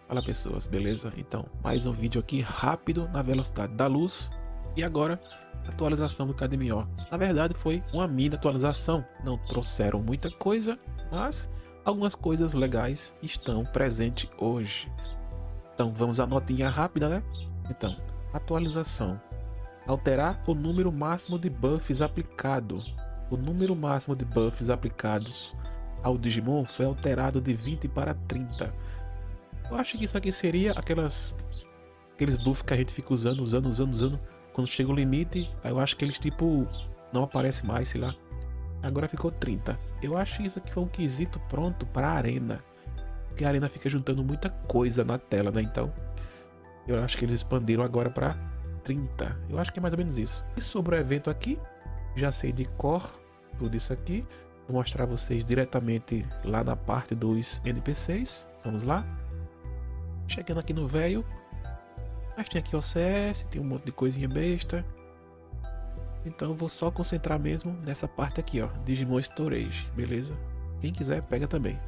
Fala pessoas, beleza? Então, mais um vídeo aqui rápido na velocidade da luz. E agora, atualização do KDMO. Na verdade foi uma mini atualização, não trouxeram muita coisa, mas algumas coisas legais estão presentes hoje. Então vamos à notinha rápida, né? Então, atualização. Alterar o número máximo de buffs aplicado. O número máximo de buffs aplicados ao Digimon foi alterado de 20 para 30. Eu acho que isso aqui seria aqueles buffs que a gente fica usando. Quando chega o limite, aí eu acho que eles tipo não aparecem mais, sei lá. Agora ficou 30. Eu acho que isso aqui foi um quesito pronto para a arena. Porque a arena fica juntando muita coisa na tela, né? Então, eu acho que eles expandiram agora para 30. Eu acho que é mais ou menos isso. E sobre o evento aqui, já sei de cor tudo isso aqui. Vou mostrar a vocês diretamente lá na parte dos NPCs. Vamos lá. Chegando aqui no velho. Mas tem aqui o OCS, tem um monte de coisinha besta. Então eu vou só concentrar mesmo nessa parte aqui, ó. Digimon Storage, beleza? Quem quiser, pega também.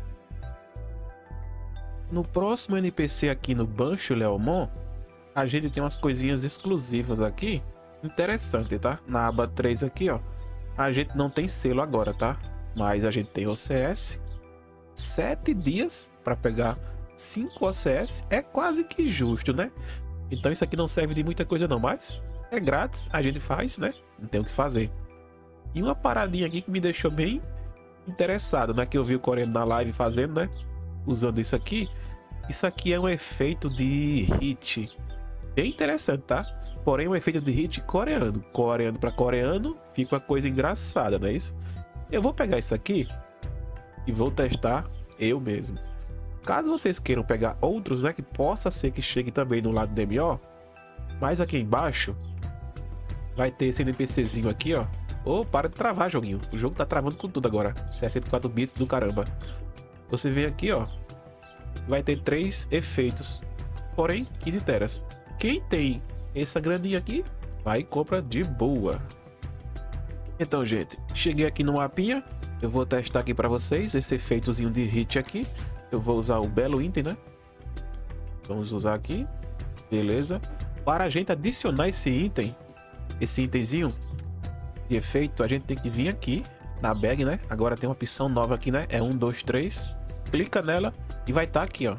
No próximo NPC aqui no Bancho Leomon, a gente tem umas coisinhas exclusivas aqui. Interessante, tá? Na aba 3 aqui, ó. A gente não tem selo agora, tá? Mas a gente tem OCS. 7 dias para pegar 5 OCS. É quase que justo, né? Então isso aqui não serve de muita coisa não, mas é grátis, a gente faz, né? Não tem o que fazer. E uma paradinha aqui que me deixou bem interessado, né? Que eu vi o coreano na live fazendo, né? Usando isso aqui. Isso aqui é um efeito de hit. Bem interessante, tá? Porém, um efeito de hit coreano. Coreano para coreano, fica uma coisa engraçada, não é isso? Eu vou pegar isso aqui e vou testar eu mesmo. Caso vocês queiram pegar outros, né, que possa ser que chegue também no lado do DMO, mas aqui embaixo vai ter esse NPCzinho aqui, ó. Oh, para de travar, joguinho. O jogo tá travando com tudo agora. 64 bits do caramba. Você vê aqui, ó. Vai ter 3 efeitos, porém 15 teras. Quem tem essa grandinha aqui, vai e compra de boa. Então, gente, cheguei aqui no mapinha. Eu vou testar aqui para vocês esse efeitozinho de hit aqui. Eu vou usar o belo item, né? Vamos usar aqui. Beleza. Para a gente adicionar esse itemzinho de efeito, a gente tem que vir aqui na bag, né? Agora tem uma opção nova aqui, né? É 1, 2, 3. Clica nela e vai estar aqui, ó.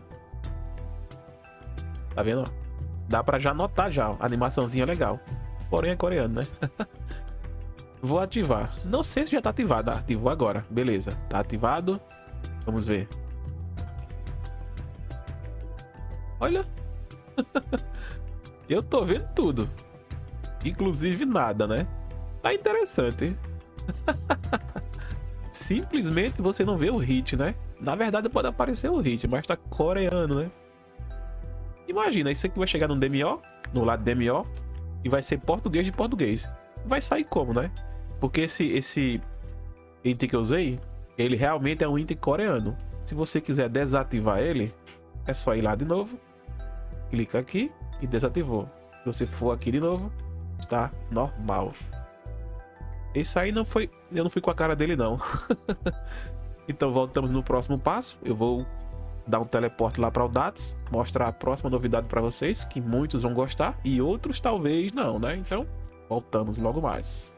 Tá vendo? Dá para já notar já, ó. A animaçãozinha legal. Porém é coreano, né? Vou ativar. Não sei se já tá ativado. Ah, ativou agora. Beleza. Tá ativado. Vamos ver. Olha, eu tô vendo tudo, inclusive nada, né? Tá interessante. Simplesmente você não vê o hit, né? Na verdade pode aparecer o hit, mas tá coreano, né? Imagina, isso aqui vai chegar no DMO, no lado DMO, e vai ser português de português. Vai sair como, né? Porque esse item que eu usei, ele realmente é um item coreano. Se você quiser desativar ele, é só ir lá de novo. Clica aqui e desativou. Se você for aqui de novo, tá normal. Esse aí não foi... Eu não fui com a cara dele, não. Então voltamos no próximo passo. Eu vou dar um teleporte lá para o DATS. Mostrar a próxima novidade para vocês. Que muitos vão gostar e outros talvez não, né? Então voltamos logo mais.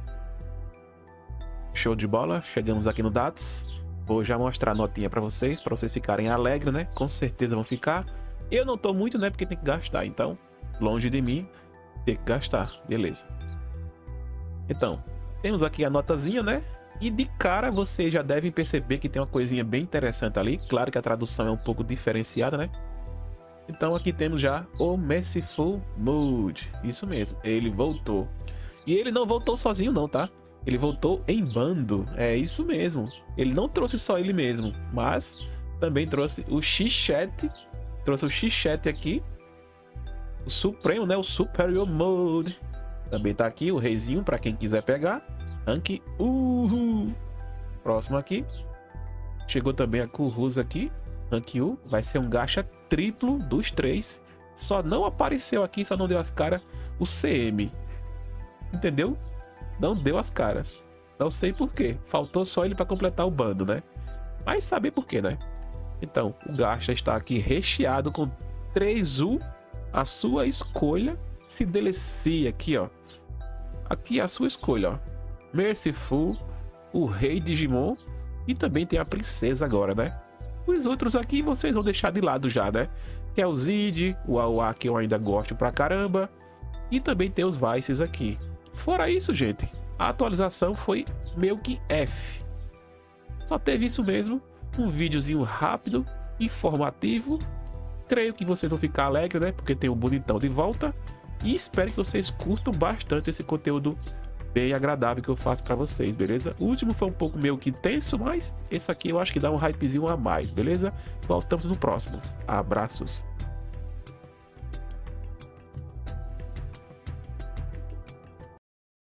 Show de bola. Chegamos aqui no DATS. Vou já mostrar a notinha para vocês ficarem alegres, né? Com certeza vão ficar. Eu não tô muito, né? Porque tem que gastar. Então, longe de mim, ter que gastar. Beleza. Então, temos aqui a notazinha, né? E de cara vocês já devem perceber que tem uma coisinha bem interessante ali. Claro que a tradução é um pouco diferenciada, né? Então aqui temos já o Merciful Mood. Isso mesmo, ele voltou. E ele não voltou sozinho não, tá? Ele voltou em bando. É isso mesmo. Ele não trouxe só ele mesmo, mas também trouxe o X-Chat. Trouxe o X-Chat aqui. O Supremo, né? O Superior Mode. Também tá aqui o reizinho para quem quiser pegar. Rank Uhu. Próximo aqui. Chegou também a Kurus aqui. Rank U. Vai ser um gacha triplo dos 3. Só não apareceu aqui, só não deu as caras o CM. Entendeu? Não deu as caras. Não sei por quê. Faltou só ele para completar o bando, né? Mas saber por quê, né? Então, o gacha está aqui recheado com 3U, a sua escolha. Se delicia aqui, ó. Aqui é a sua escolha, ó. Merciful, o Rei Digimon e também tem a Princesa agora, né? Os outros aqui vocês vão deixar de lado já, né? Que é o Zid, o Awa, que eu ainda gosto pra caramba. E também tem os Vices aqui. Fora isso, gente, a atualização foi meio que F. Só teve isso mesmo, um videozinho rápido, informativo. Creio que vocês vão ficar alegres, né? Porque tem um bonitão de volta. E espero que vocês curtam bastante esse conteúdo bem agradável que eu faço pra vocês, beleza? O último foi um pouco meio que tenso, mas esse aqui eu acho que dá um hypezinho a mais, beleza? Voltamos no próximo. Abraços!